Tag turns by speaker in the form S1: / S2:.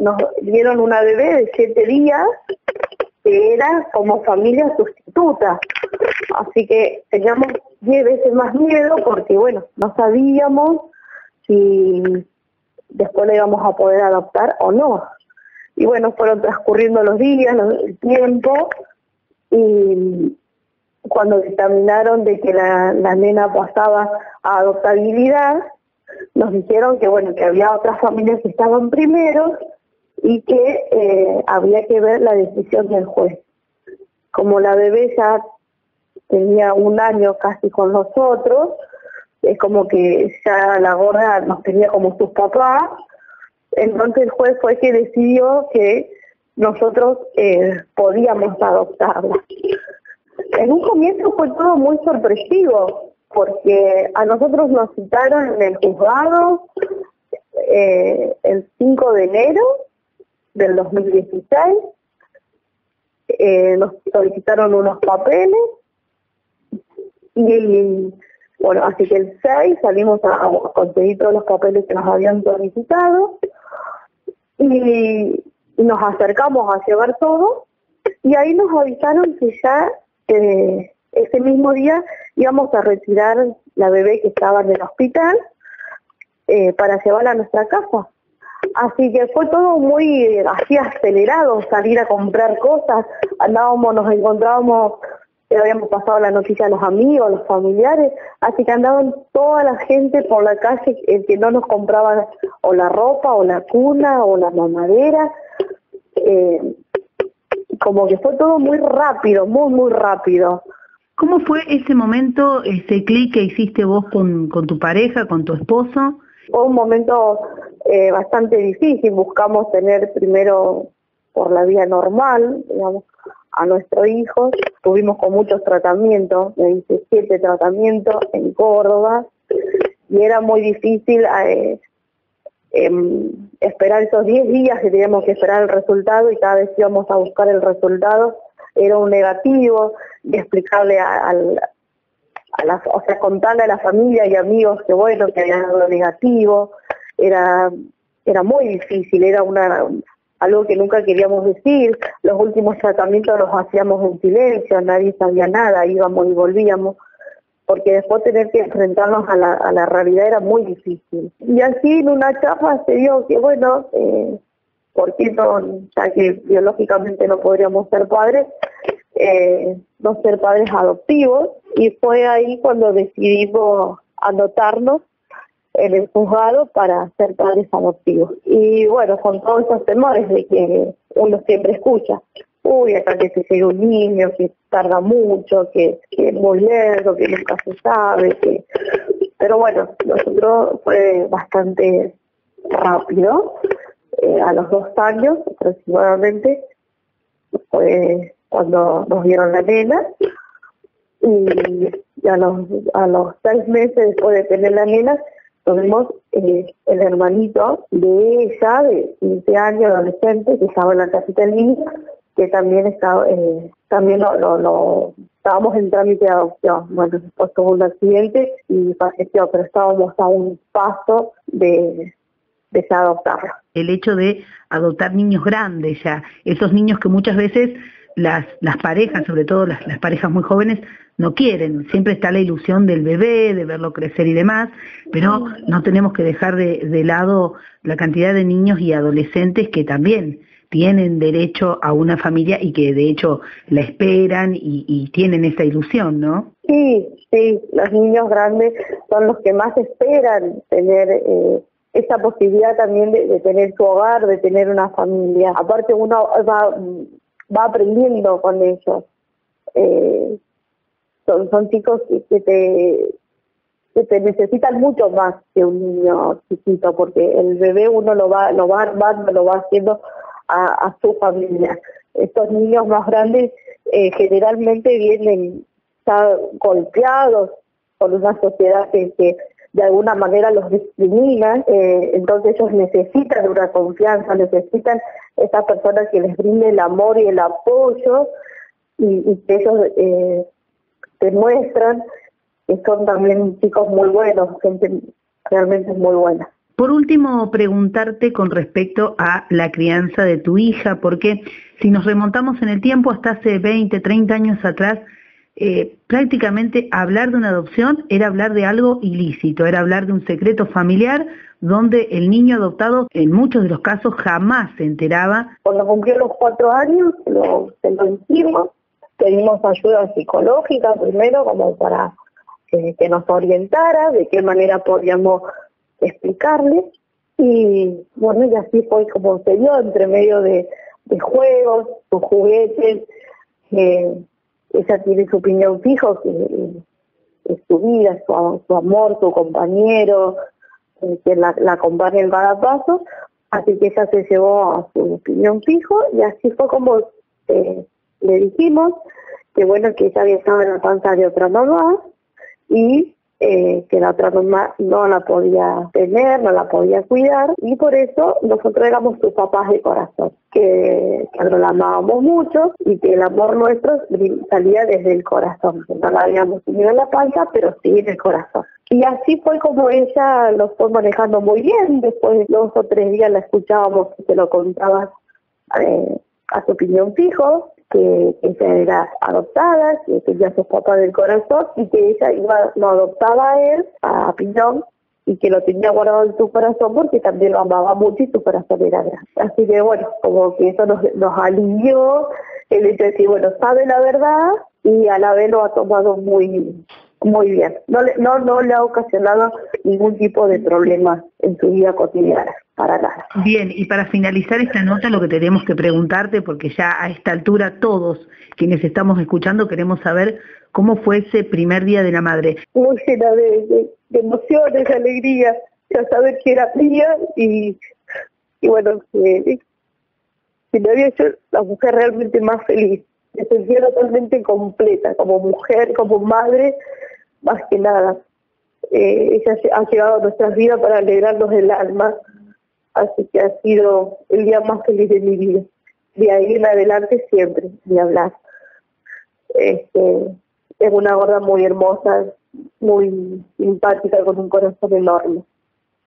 S1: nos dieron una bebé de 7 días que era como familia sustituta. Así que teníamos 10 veces más miedo porque, bueno, no sabíamos si después la íbamos a poder adoptar o no. Y bueno, fueron transcurriendo los días, el tiempo, y cuando dictaminaron de que la nena pasaba a adoptabilidad, nos dijeron que bueno, que había otras familias que estaban primero y que había que ver la decisión del juez. Como la bebé ya tenía 1 año casi con nosotros, es como que ya la gorda nos tenía como sus papás, entonces el juez fue que decidió que nosotros podíamos adoptarla. En un comienzo fue todo muy sorpresivo, porque a nosotros nos citaron en el juzgado el 5 de enero del 2016, nos solicitaron unos papeles y bueno, así que el 6 salimos a conseguir todos los papeles que nos habían solicitado y nos acercamos a llevar todo y ahí nos avisaron que ya ese mismo día íbamos a retirar la bebé que estaba en el hospital para llevarla a nuestra casa. Así que fue todo muy así acelerado, salir a comprar cosas, nos encontrábamos, habíamos pasado la noticia a los amigos, los familiares, así que andaban toda la gente por la calle, el que no nos compraba o la ropa, o la cuna, o la mamadera, como que fue todo muy rápido, muy rápido.
S2: ¿Cómo fue ese momento, ese clic que hiciste vos con tu pareja, con tu esposo?
S1: Fue un momento bastante difícil, buscamos tener primero por la vía normal, digamos, a nuestro hijo. Estuvimos con muchos tratamientos, me hice 7 tratamientos en Córdoba, y era muy difícil esperar esos 10 días que teníamos que esperar el resultado, y cada vez que íbamos a buscar el resultado era un negativo, y explicarle o sea, contarle a la familia y amigos que bueno, que había dado negativo, era muy difícil, era algo que nunca queríamos decir. Los últimos tratamientos los hacíamos en silencio, nadie sabía nada, íbamos y volvíamos, porque después tener que enfrentarnos a la realidad era muy difícil. Y así en una etapa se dio que bueno, porque ya que biológicamente no podríamos ser padres, no ser padres adoptivos, y fue ahí cuando decidimos anotarnos en el juzgado para ser padres adoptivos. Y bueno, con todos esos temores de que uno siempre escucha, acá que se llega un niño, que tarda mucho, que es muy lento, que nunca se sabe, pero bueno, nosotros fue bastante rápido, a los 2 años aproximadamente, fue cuando nos dieron la nena, y a los 6 meses después de tener la nena, tuvimos el hermanito de ella, de 15 años, adolescente, que estaba en la casita del niño, que también estaba, también estábamos en trámite de adopción. Bueno, después tuvo un accidente y falleció, pero estábamos a un paso de ya adoptarla.
S2: El hecho de adoptar niños grandes ya, esos niños que muchas veces las parejas, sobre todo las parejas muy jóvenes, no quieren. Siempre está la ilusión del bebé, de verlo crecer y demás, pero no tenemos que dejar de lado la cantidad de niños y adolescentes que también tienen derecho a una familia y que de hecho la esperan y tienen esa ilusión, ¿no?
S1: Sí, los niños grandes son los que más esperan tener esa posibilidad también de tener su hogar, de tener una familia. Aparte uno va aprendiendo con ellos. Son chicos que te necesitan mucho más que un niño chiquito, porque el bebé uno lo va haciendo a su familia. Estos niños más grandes generalmente vienen ya golpeados por una sociedad que de alguna manera los discrimina, entonces ellos necesitan una confianza, necesitan esas personas que les brinden el amor y el apoyo, y que ellos demuestran que son también chicos muy buenos, gente realmente muy buena.
S2: Por último, preguntarte con respecto a la crianza de tu hija, porque si nos remontamos en el tiempo hasta hace 20, 30 años atrás, prácticamente hablar de una adopción era hablar de algo ilícito, era hablar de un secreto familiar donde el niño adoptado en muchos de los casos jamás se enteraba.
S1: Cuando cumplió los 4 años, se lo hicimos, pedimos ayuda psicológica primero como para que nos orientara de qué manera podíamos explicarle, y bueno, y así fue como se dio, entre medio de juegos, sus juguetes. Ella tiene su opinión fijo, que es su vida, su amor, su compañero, que la acompaña en cada paso, así que ella se llevó a su opinión fijo, y así fue como le dijimos que bueno, que ella había estado en la panza de otra mamá, y que la otra mamá no la podía tener, no la podía cuidar, y por eso nosotros éramos sus papás de corazón, que lo amábamos mucho y que el amor nuestro salía desde el corazón, que no la habíamos tenido en la panza, pero sí en el corazón. Y así fue como ella lo fue manejando muy bien. Después de 2 o 3 días la escuchábamos que se lo contaba a su opinión fijo, que ella era adoptada, que tenía a sus papás del corazón, y que ella lo adoptaba a él, a Piñón, y que lo tenía guardado en su corazón porque también lo amaba mucho y su corazón era grande. Así que bueno, como que eso nos alivió el hecho de decir, bueno, sabe la verdad y a la vez lo ha tomado muy bien. No le ha ocasionado ningún tipo de problema en su vida cotidiana, para nada.
S2: Bien, y para finalizar esta nota, lo que tenemos que preguntarte, porque ya a esta altura todos quienes estamos escuchando queremos saber cómo fue ese primer día de la madre.
S1: Muy llena de emociones, de alegría, ya saber que era mía, y bueno, que me había hecho la mujer realmente más feliz. Me sentía totalmente completa, como mujer, como madre, más que nada. Ella ha llegado a nuestras vidas para alegrarnos el alma, así que ha sido el día más feliz de mi vida. De ahí en adelante siempre, ni hablar. Es una gorda muy hermosa, muy simpática, con un corazón enorme.